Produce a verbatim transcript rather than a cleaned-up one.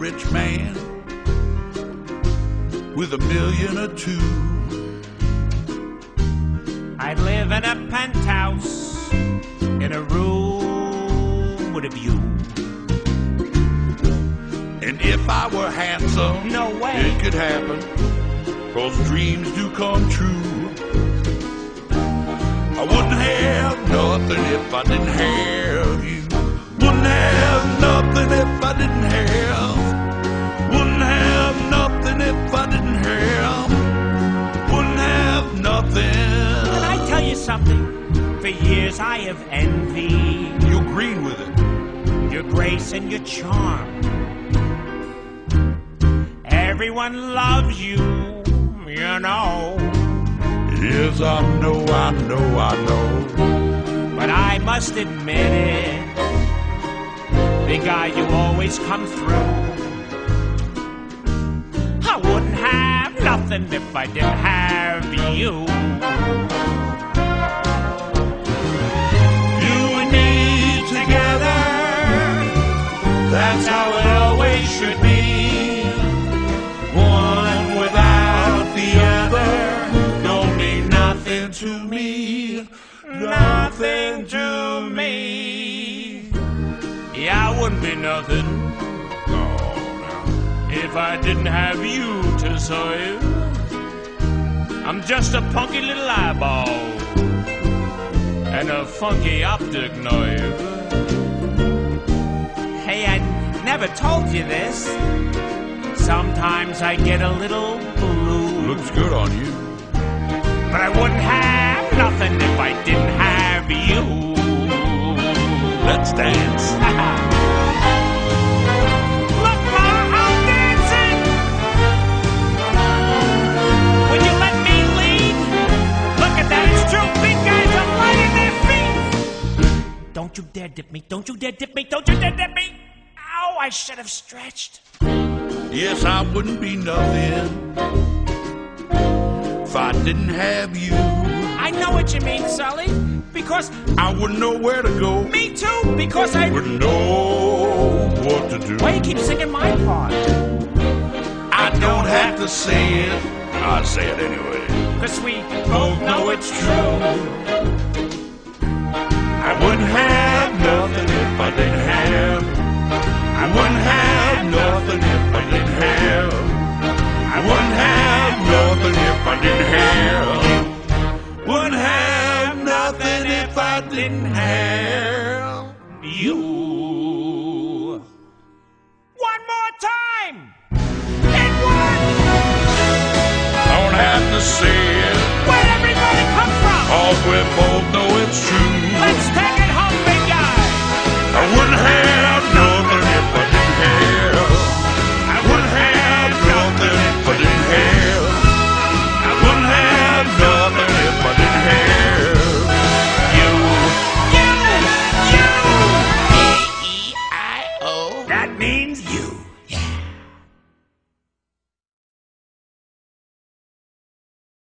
rich man with a million or two, I'd live in a penthouse in a room with a view. And if I were handsome, no way it could happen, 'cause dreams do come true. I wouldn't have nothing if I didn't have you. Wouldn't have nothing if I didn't have. Wouldn't have nothing if I didn't have. Wouldn't have nothing. Can I tell you something? For years I have envied. You're green with it. Your grace and your charm. Everyone loves you, you know. Yes, I know, I know, I know. But I must admit it, big guy, you always come through. I wouldn't have nothing if I didn't have you. You and me together, that's how it always should be. One without the other don't mean nothing to me, nothing to me. Yeah, I wouldn't be nothing if I didn't have you to serve. I'm just a punky little eyeball and a funky optic nerve. Hey, I never told you this. Sometimes I get a little blue. Looks good on you. But I wouldn't have nothing if I didn't have you. Let's dance. Look, Ma, I'm dancing. Would you let me lead? Look at that, it's true. Big guys are lighting their feet. Don't you dare dip me. Don't you dare dip me. Don't you dare dip me. Ow, I should have stretched. Yes, I wouldn't be nothing if I didn't have you. I know what you mean, Sully, because I wouldn't know where to go. me too, because I Wouldn't know what to do. Why you keep singing my part? I don't have to say it, I say it anyway. Cause we both know it's true. I wouldn't have nothing if I didn't have. I wouldn't have nothing if I didn't have. I wouldn't have nothing if I didn't have. Wouldn't have nothing if I didn't have You. One more time. And one. Don't have to say it, Where'd everybody come from? 'cause we're both